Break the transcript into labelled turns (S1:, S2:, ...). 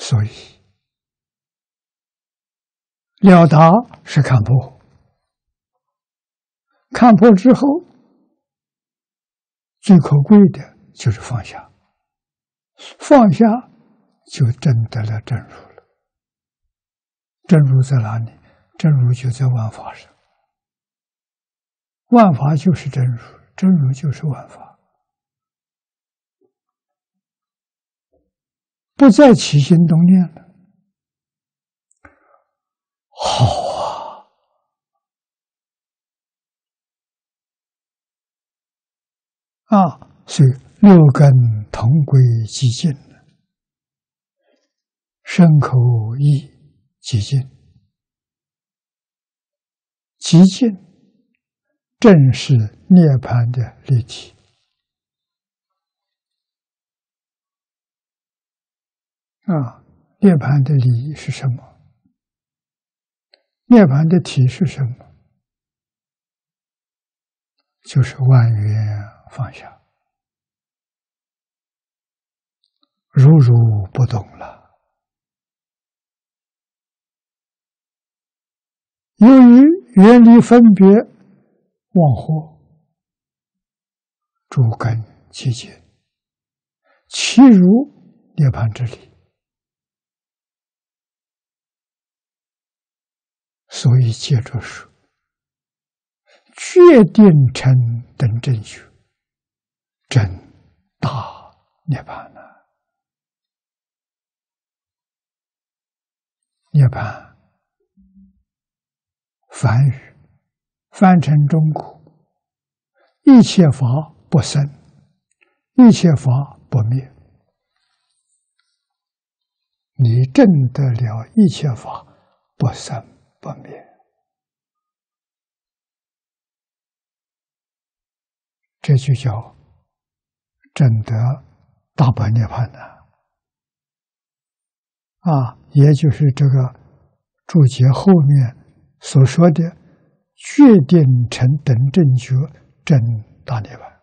S1: 所以了达是看破，看破之后，最可贵的就是放下，放下就证得了真如了。真如在哪里？真如就在万法上，万法就是真如，真如就是万法，不再起心动念了。好啊！所以六根同归寂静，身口意寂静，寂静正是涅槃的立体。涅槃的理是什么？涅槃的体是什么？就是万缘放下，如如不动了。由于远离分别忘惑，诸根寂静，其如涅槃之理。所以接着说，决定成等正觉，真大涅槃了。涅槃梵语翻成中国，一切法不生，一切法不灭。你证得了一切法不生不灭，这就叫证得大般涅槃了。也就是这个注解后面所说的决定成等正觉真大涅槃。